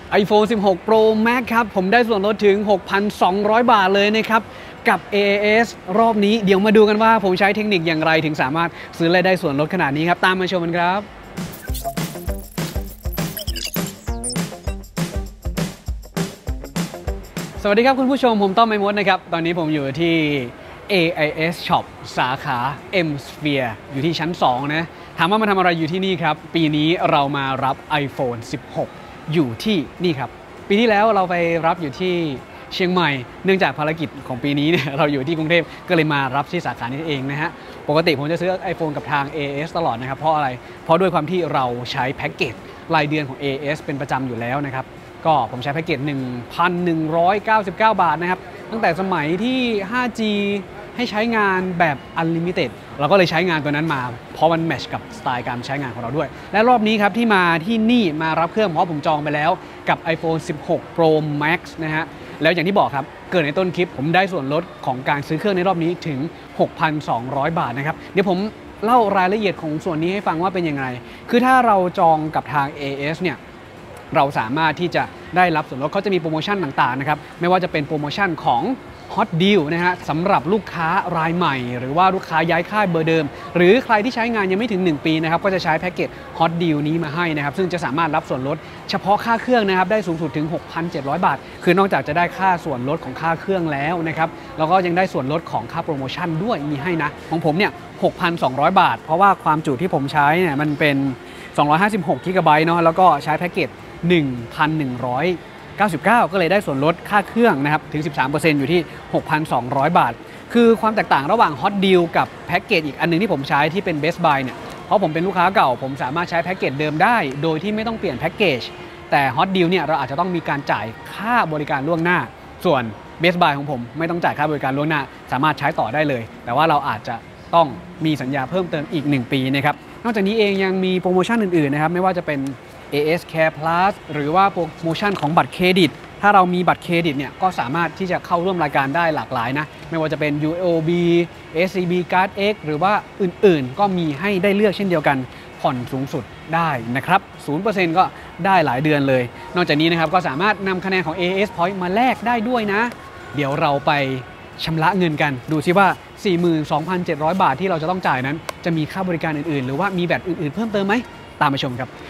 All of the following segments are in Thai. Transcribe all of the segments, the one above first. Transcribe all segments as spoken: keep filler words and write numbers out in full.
iPhone สิบหก Pro Max ครับผมได้ส่วนลดถึง หกพันสองร้อย บาทเลยนะครับกับ เอ เอ เอส รอบนี้เดี๋ยวมาดูกันว่าผมใช้เทคนิคอย่างไรถึงสามารถซื้อและได้ส่วนลดขนาดนี้ครับตามมาชมกันครับสวัสดีครับคุณผู้ชมผมต้อมไมมดนะครับตอนนี้ผมอยู่ที่ เอ ไอ เอส Shop สาขา M Sphere อยู่ที่ชั้นสองนะถามว่ามาทำอะไรอยู่ที่นี่ครับปีนี้เรามารับ iPhone สิบหก อยู่ที่นี่ครับปีที่แล้วเราไปรับอยู่ที่เชียงใหม่เนื่องจากภารกิจของปีนี้เนี่ยเราอยู่ที่กรุงเทพก็เลยมารับที่สาขานี้เองนะฮะปกติผมจะซื้อ iPhone กับทาง เอ เอ เอส ตลอดนะครับเพราะอะไรเพราะด้วยความที่เราใช้แพ็กเกจรายเดือนของ เอ เอ เอส เป็นประจำอยู่แล้วนะครับก็ผมใช้แพ็กเกจ หนึ่งพันหนึ่งร้อยเก้าสิบเก้า บาทนะครับตั้งแต่สมัยที่ ห้าจี ให้ใช้งานแบบ Unlimited เราก็เลยใช้งานตัวนั้นมาเพราะมันแมทช์กับสไตล์การใช้งานของเราด้วยและรอบนี้ครับที่มาที่นี่มารับเครื่องเพราะผมจองไปแล้วกับ iPhone สิบหก Pro Max นะฮะแล้วอย่างที่บอกครับเกิดในต้นคลิปผมได้ส่วนลดของการซื้อเครื่องในรอบนี้ถึง หกพันสองร้อย บาทนะครับเดี๋ยวผมเล่ารายละเอียดของส่วนนี้ให้ฟังว่าเป็นยังไงคือถ้าเราจองกับทาง เอ เอ เอส เนี่ยเราสามารถที่จะได้รับส่วนลดเขาจะมีโปรโมชั่นต่างๆนะครับไม่ว่าจะเป็นโปรโมชั่นของ Hot Deal นะฮะสำหรับลูกค้ารายใหม่หรือว่าลูกค้าย้ายค่ายเบอร์เดิมหรือใครที่ใช้งานยังไม่ถึงหนึ่งปีนะครับก็จะใช้แพ็กเกจ Hot Deal นี้มาให้นะครับซึ่งจะสามารถรับส่วนลดเฉพาะค่าเครื่องนะครับได้สูงสุดถึง หกพันเจ็ดร้อย บาทคือนอกจากจะได้ค่าส่วนลดของค่าเครื่องแล้วนะครับแล้วก็ยังได้ส่วนลดของค่าโปรโมชั่นด้วยมีให้นะของผมเนี่ย หกพันสองร้อย บาทเพราะว่าความจุที่ผมใช้เนี่ยมันเป็นสองร้อยห้าสิบหกกิกะไบต์เนาะแล้วก็ใช้แพ็กเกจ หนึ่งพันหนึ่งร้อยเก้าสิบเก้า ก็เลยได้ส่วนลดค่าเครื่องนะครับถึง สิบสามเปอร์เซ็นต์ อยู่ที่ หกพันสองร้อย บาทคือความแตกต่างระหว่าง Hot Deal กับแพ็กเกจอีกอันนึงที่ผมใช้ที่เป็น Best Buy เนี่ยเพราะผมเป็นลูกค้าเก่าผมสามารถใช้แพ็กเกจเดิมได้โดยที่ไม่ต้องเปลี่ยนแพ็กเกจแต่ Hot Deal เนี่ยเราอาจจะต้องมีการจ่ายค่าบริการล่วงหน้าส่วน Best Buy ของผมไม่ต้องจ่ายค่าบริการล่วงหน้าสามารถใช้ต่อได้เลยแต่ว่าเราอาจจะต้องมีสัญญาเพิ่มเติมอีกหนึ่งปีนะครับนอกจากนี้เองยังมีโปรโมชั่นอื่นๆนะครับไม่ว่าจะเป็น เอ เอ เอส Care Plus หรือว่าโปรโมชั่นของบัตรเครดิตถ้าเรามีบัตรเครดิตเนี่ยก็สามารถที่จะเข้าร่วมรายการได้หลากหลายนะไม่ว่าจะเป็น ยู โอ บี เอส ซี บี Card X หรือว่าอื่นๆก็มีให้ได้เลือกเช่นเดียวกันผ่อนสูงสุดได้นะครับ ศูนย์เปอร์เซ็นต์ ก็ได้หลายเดือนเลยนอกจากนี้นะครับก็สามารถนำคะแนนของ เอ เอ เอส Point มาแลกได้ด้วยนะเดี๋ยวเราไปชำระเงินกันดูซิว่า สี่หมื่นสองพันเจ็ดร้อย บาทที่เราจะต้องจ่ายนั้นจะมีค่าบริการอื่นๆหรือว่ามีแบบอื่นๆเพิ่มเติมไหมตามมาชมครับ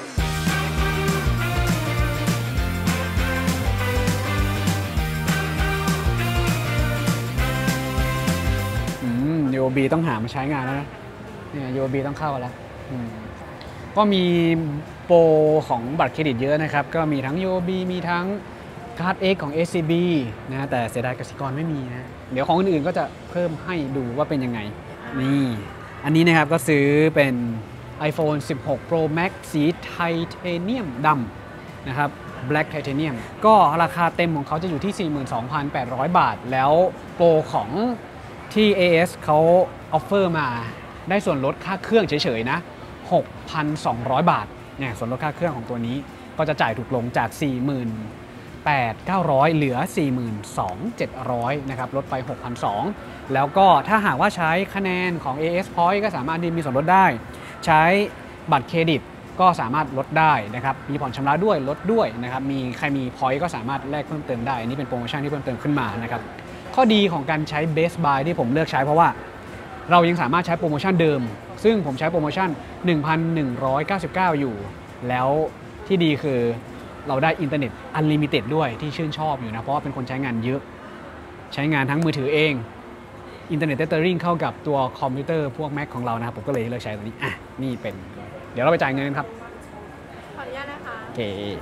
ยู โอ บี ต้องหามาใช้งานแล้วนะเนี่ย ยู โอ บี ต้องเข้าแล้วก็มีโปรของบัตรเครดิตเยอะนะครับก็มีทั้ง ยู โอ บี มีทั้ง Card X ของ เอส ซี บี นะแต่เสียดายกสิกรไม่มีนะเดี๋ยวของอื่นๆก็จะเพิ่มให้ดูว่าเป็นยังไงนี่อันนี้นะครับก็ซื้อเป็น iPhone สิบหก Pro Max สีไทเทเนียมดำนะครับ Black Titanium ก็ราคาเต็มของเขาจะอยู่ที่ สี่หมื่นสองพันแปดร้อย บาทแล้วโปรของที่ เอ เอ เอส เขาออฟเฟอร์มาได้ส่วนลดค่าเครื่องเฉยๆนะ หกพันสองร้อย บาทเนี่ยส่วนลดค่าเครื่องของตัวนี้ก็จะจ่ายถูกลงจาก สี่หมื่นแปดพันเก้าร้อย เหลือ สี่หมื่นสองพันเจ็ดร้อย นะครับลดไป หกพันสองร้อย แล้วก็ถ้าหากว่าใช้คะแนนของ เอ เอ เอส Point ก็สามารถมีส่วนลดได้ใช้บัตรเครดิตก็สามารถลดได้นะครับมีผ่อนชำระด้วยลดด้วยนะครับมีใครมี Point ก็สามารถแลกเพิ่มเติมได้อันนี้เป็นโปรโมชั่นที่เพิ่มเติมขึ้นมานะครับข้อดีของการใช้ Best Buy ที่ผมเลือกใช้เพราะว่าเรายังสามารถใช้โปรโมชั่นเดิมซึ่งผมใช้โปรโมชั่น หนึ่งพันหนึ่งร้อยเก้าสิบเก้า อยู่แล้วที่ดีคือเราได้อินเทอร์เน็ต Unlimited ด้วยที่ชื่นชอบอยู่นะเพราะว่าเป็นคนใช้งานเยอะใช้งานทั้งมือถือเองอินเทอร์เน็ตเตอร์ริงเข้ากับตัวคอมพิวเตอร์พวก Mac ของเรานะครับผมก็เลยเลือกใช้ตัวนี้อ่ะนี่เป็นเดี๋ยวเราไปจ่ายเงินครับขออนุญาตนะคะโอเค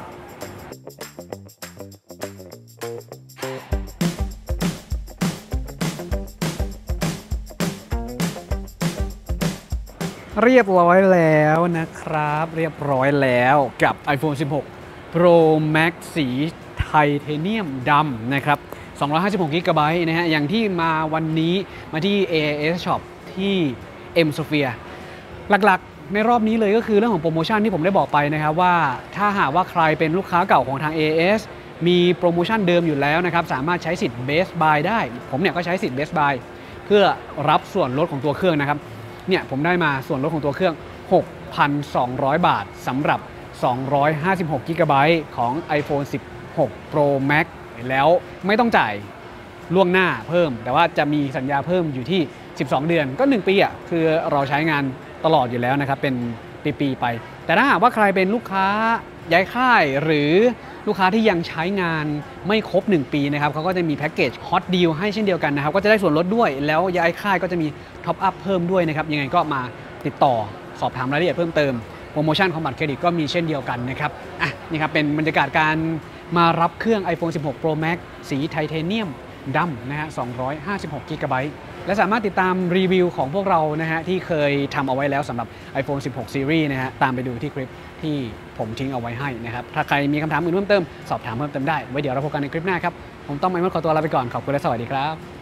เรียบร้อยแล้วนะครับเรียบร้อยแล้วกับ iPhone สิบหก Pro Max สีไทเทเนียมดำนะครับสองร้อยห้าสิบหกกิกะไบต์นะฮะอย่างที่มาวันนี้มาที่ เอ ไอ เอส Shop ที่ M Sphere หลักๆในรอบนี้เลยก็คือเรื่องของโปรโมชั่นที่ผมได้บอกไปนะครับว่าถ้าหากว่าใครเป็นลูกค้าเก่าของทาง เอ ไอ เอส มีโปรโมชั่นเดิมอยู่แล้วนะครับสามารถใช้สิทธิ์ Best Buy ได้ผมเนี่ยก็ใช้สิทธิ์ Best Buy เพื่อรับส่วนลดของตัวเครื่องนะครับเนี่ยผมได้มาส่วนลดของตัวเครื่อง หกพันสองร้อย บาทสำหรับสองร้อยห้าสิบหก จี บี ของ iPhone สิบหก Pro Max แล้วไม่ต้องจ่ายล่วงหน้าเพิ่มแต่ว่าจะมีสัญญาเพิ่มอยู่ที่สิบสองเดือนก็หนึ่งปีอ่ะคือเราใช้งานตลอดอยู่แล้วนะครับเป็นปีๆไปแต่ถ้าหากว่าใครเป็นลูกค้าย้ายค่ายหรือลูกค้าที่ยังใช้งานไม่ครบหนึ่งปีนะครับเขาก็จะมีแพ็กเกจ Hot Deal ให้เช่นเดียวกันนะครับก็จะได้ส่วนลดด้วยแล้วย้ายค่ายก็จะมีท็อปอัพเพิ่มด้วยนะครับยังไงก็มาติดต่อสอบถามรายละเอียดเพิ่มเติมโปรโมชั่นของบัตรเครดิตก็มีเช่นเดียวกันนะครับอ่ะนี่ครับเป็นบรรยากาศการมารับเครื่อง iPhone สิบหก Pro Max สีไทเทเนียมดำนะฮะสองร้อยห้าสิบหก จี บี และสามารถติดตามรีวิวของพวกเรานะฮะที่เคยทำเอาไว้แล้วสำหรับ iPhone สิบหก Series นะฮะตามไปดูที่คลิปที่ผมทิ้งเอาไว้ให้นะครับถ้าใครมีคำถามอื่นเพิ่มเติมสอบถามเพิ่มเติมได้ไว้เดี๋ยวเราพบกันในคลิปหน้าครับผมต้องไมค์มดขอตัวลาไปก่อนขอบคุณและสวัสดีครับ